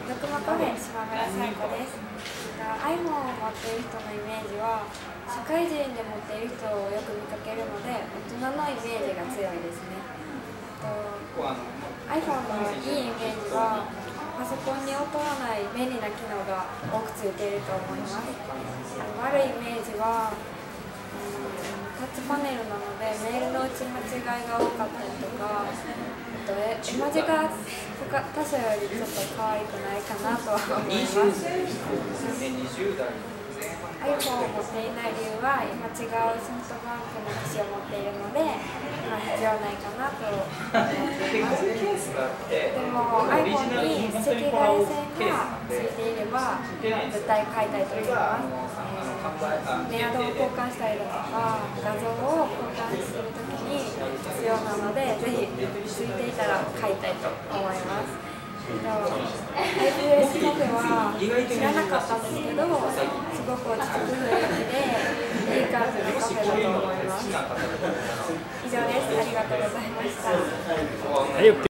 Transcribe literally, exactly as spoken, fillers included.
ドクマカフェ島村紗友子です。iPhone を持っている人のイメージは社会人で持っている人をよく見かけるので、大人のイメージが強いですね。iPhone のいいイメージはパソコンに劣らない便利な機能が多くついていると思います。悪いイメージはタッチパネルなのでメールの打ち間違いが多かったりとか、あと絵文字が他社よりちょっと可愛くないかなとは思います。iPhone を持っていない理由は今違うソフトバンクの機種を持っているので、まあ、必要ないかなと思っています。でも iPhone に赤外線がついていれば絶対買いたいと思います。メアドを交換したりだとか画像を交換するときに必要なので、ぜひついていたら買いたいと思います。アイピーエス カフェは知らなかったんですけど、すごく落ち着く雰囲気でいい感じのカフェだと思います。以上です。ありがとうございました。